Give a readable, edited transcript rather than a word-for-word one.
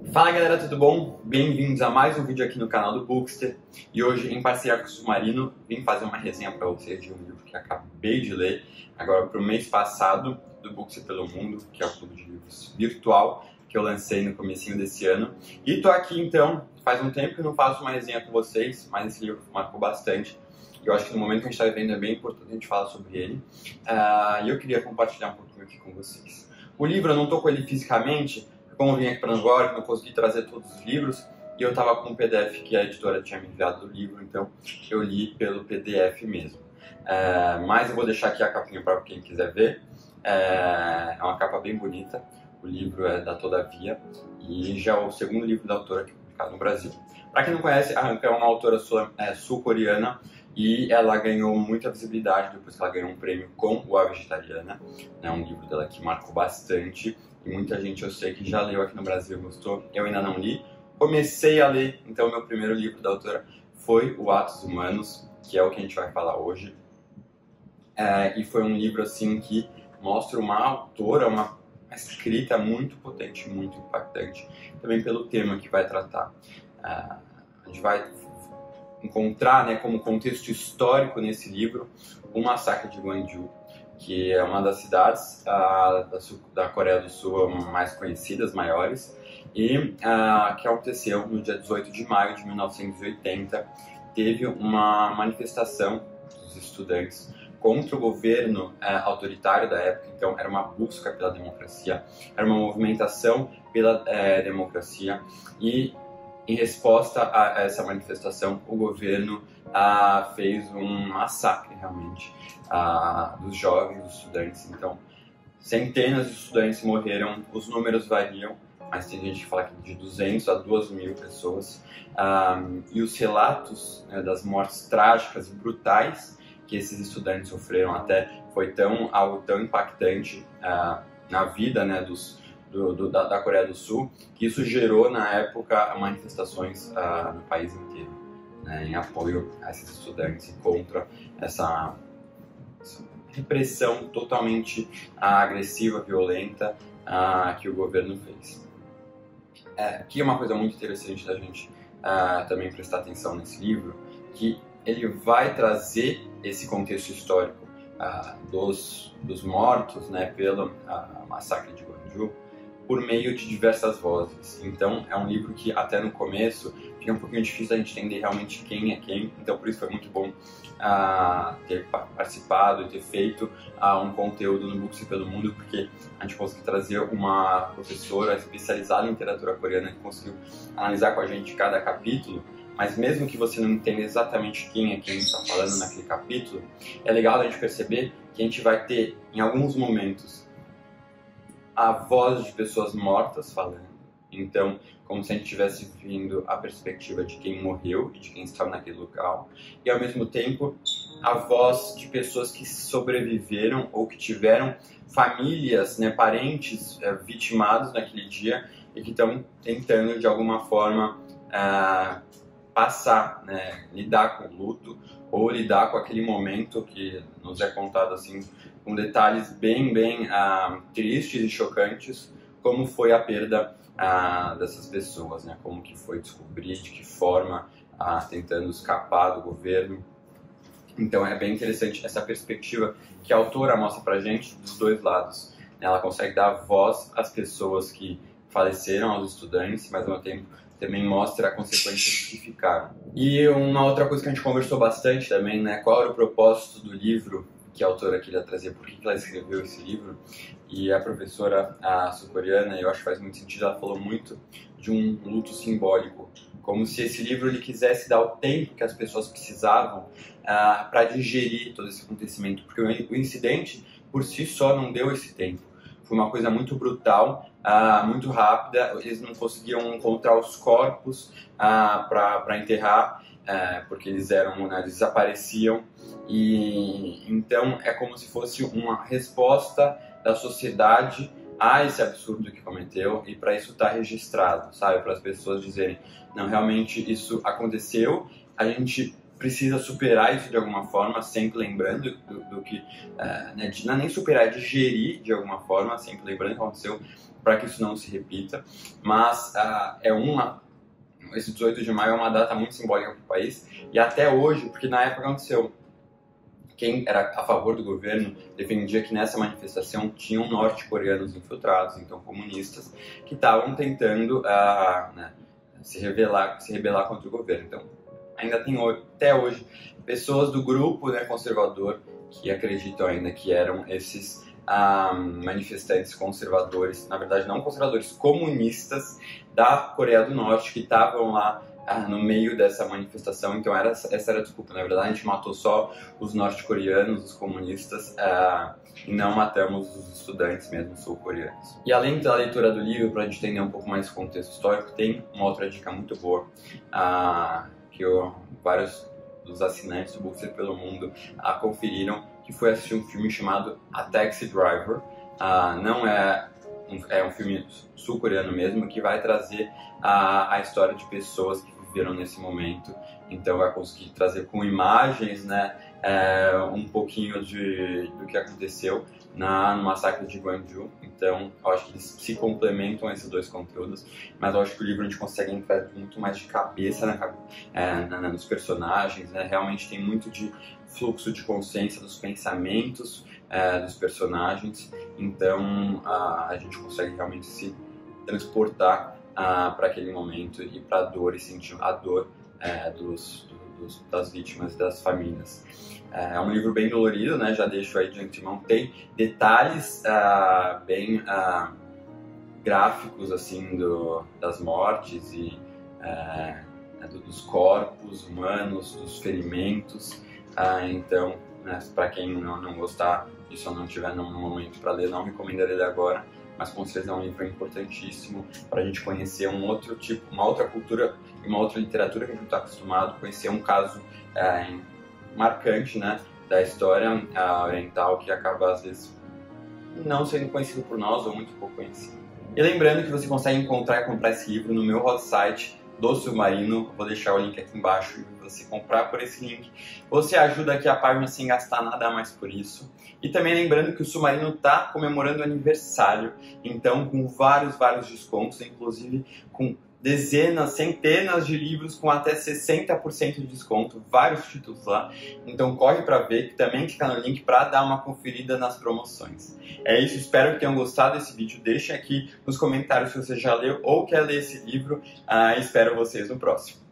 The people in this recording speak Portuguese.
Fala galera, tudo bom? Bem-vindos a mais um vídeo aqui no canal do Bookster. E hoje, em parceria com o Submarino, vim fazer uma resenha para vocês de um livro que acabei de ler agora para o mês passado, do Bookster pelo Mundo, que é o clube de livros virtual que eu lancei no comecinho desse ano. E tô aqui então, faz um tempo que não faço uma resenha com vocês, mas esse livro marcou bastante. E eu acho que no momento que a gente está vivendo é bem importante a gente falar sobre ele. E eu queria compartilhar um pouquinho aqui com vocês. O livro, eu não tô com ele fisicamente, como eu vim aqui para Nova York, não consegui trazer todos os livros, e eu estava com um PDF que a editora tinha me enviado do livro, então eu li pelo PDF mesmo. Mas eu vou deixar aqui a capinha para quem quiser ver. É uma capa bem bonita, o livro é da Todavia, e já é o segundo livro da autora aqui publicado no Brasil. Para quem não conhece, a Han é uma autora sul-coreana, e ela ganhou muita visibilidade depois que ela ganhou um prêmio com o A Vegetariana, né, um livro dela que marcou bastante, e muita gente eu sei que já leu aqui no Brasil e gostou. Eu ainda não li, comecei a ler, então meu primeiro livro da autora foi o Atos Humanos, que é o que a gente vai falar hoje. E foi um livro assim que mostra uma autora, uma escrita muito potente, muito impactante, também pelo tema que vai tratar. A gente vai encontrar, né, como contexto histórico nesse livro o massacre de Gwangju, que é uma das cidades da Coreia do Sul mais conhecidas, maiores, e que aconteceu no dia 18 de maio de 1980. Teve uma manifestação dos estudantes contra o governo autoritário da época, então era uma busca pela democracia, era uma movimentação pela democracia, e em resposta a essa manifestação, o governo fez um massacre, realmente, dos jovens, dos estudantes. Então, centenas de estudantes morreram, os números variam, mas tem gente que fala que de 200 a 2.000 pessoas. E os relatos, né, das mortes trágicas e brutais que esses estudantes sofreram até foi algo tão impactante na vida, né, da Coreia do Sul, que isso gerou, na época, manifestações no país inteiro, né, em apoio a esses estudantes e contra essa repressão totalmente agressiva, violenta que o governo fez. Aqui é uma coisa muito interessante da gente também prestar atenção nesse livro, que ele vai trazer esse contexto histórico dos mortos, né, pelo massacre de Gwangju, por meio de diversas vozes. Então é um livro que até no começo fica um pouquinho difícil a gente entender realmente quem é quem, então por isso foi muito bom ter participado e ter feito um conteúdo no Bookster pelo Mundo, porque a gente conseguiu trazer uma professora especializada em literatura coreana que conseguiu analisar com a gente cada capítulo. Mas mesmo que você não entenda exatamente quem é quem está falando naquele capítulo, é legal a gente perceber que a gente vai ter, em alguns momentos, a voz de pessoas mortas falando. Então, como se a gente estivesse vindo a perspectiva de quem morreu e de quem estava naquele local. E, ao mesmo tempo, a voz de pessoas que sobreviveram ou que tiveram famílias, né, parentes vitimados naquele dia e que estão tentando, de alguma forma, passar, né, lidar com o luto ou lidar com aquele momento que nos é contado assim, com detalhes bem tristes e chocantes, como foi a perda dessas pessoas, né, como que foi descobrir, de que forma, tentando escapar do governo. Então é bem interessante essa perspectiva que a autora mostra pra gente dos dois lados. Ela consegue dar voz às pessoas que faleceram, aos estudantes, mas ao mesmo tempo também mostra as consequências que ficaram. E uma outra coisa que a gente conversou bastante também, né, qual era o propósito do livro que a autora queria trazer, por que ela escreveu esse livro. E a professora sul-coreana, eu acho que faz muito sentido, ela falou muito de um luto simbólico, como se esse livro ele quisesse dar o tempo que as pessoas precisavam para digerir todo esse acontecimento, porque o incidente por si só não deu esse tempo. Foi uma coisa muito brutal, muito rápida, eles não conseguiam encontrar os corpos para enterrar, porque eles desapareciam, e então é como se fosse uma resposta da sociedade a esse absurdo que cometeu, e para isso estar registrado, sabe, para as pessoas dizerem, não, realmente isso aconteceu, a gente precisa superar isso de alguma forma, sempre lembrando do que, não é nem superar, é digerir de alguma forma, sempre lembrando que aconteceu, para que isso não se repita, mas esse 18 de maio é uma data muito simbólica para o país, e até hoje, porque na época aconteceu, quem era a favor do governo defendia que nessa manifestação tinham norte-coreanos infiltrados, então comunistas, que estavam tentando se rebelar contra o governo. Então, ainda tem até hoje pessoas do grupo, né, conservador que acreditam ainda que eram esses manifestantes conservadores, na verdade não conservadores, comunistas da Coreia do Norte, que estavam lá no meio dessa manifestação. Então essa era a desculpa. Na verdade, a gente matou só os norte-coreanos, os comunistas, e não matamos os estudantes mesmo sul-coreanos. E além da leitura do livro, para a gente entender um pouco mais o contexto histórico, tem uma outra dica muito boa, que vários dos assinantes do Bookster pelo mundo conferiram, que foi assistir um filme chamado A Taxi Driver. Não é um filme sul-coreano mesmo, que vai trazer a história de pessoas que viveram nesse momento. Então vai conseguir trazer com imagens, né, um pouquinho do que aconteceu no massacre de Gwangju. Então eu acho que eles se complementam, esses dois conteúdos, mas eu acho que o livro a gente consegue entrar muito mais de cabeça nos personagens, né? Realmente tem muito de fluxo de consciência dos pensamentos dos personagens, então a gente consegue realmente se transportar para aquele momento e para a dor, e sentir a dor das vítimas e das famílias. É um livro bem dolorido, né? Já deixo aí de antemão, tem detalhes bem gráficos assim das mortes e dos corpos humanos, dos ferimentos. Então, né, para quem não gostar disso ou não tiver num momento para ler, não recomendaria ler agora, mas com certeza é um livro importantíssimo para a gente conhecer um outro tipo, uma outra cultura e uma outra literatura que a gente não está acostumado, conhecer um caso marcante, né, da história oriental, que acaba às vezes não sendo conhecido por nós ou muito pouco conhecido. E lembrando que você consegue encontrar e comprar esse livro no meu hot site do Submarino. Vou deixar o link aqui embaixo e você comprar por esse link. Você ajuda aqui a página sem gastar nada a mais por isso. E também lembrando que o Submarino está comemorando o aniversário, então com vários descontos, inclusive com dezenas, centenas de livros com até 60% de desconto, vários títulos lá. Então corre para ver, que também clica no link para dar uma conferida nas promoções. É isso, espero que tenham gostado desse vídeo. Deixem aqui nos comentários se você já leu ou quer ler esse livro. Espero vocês no próximo.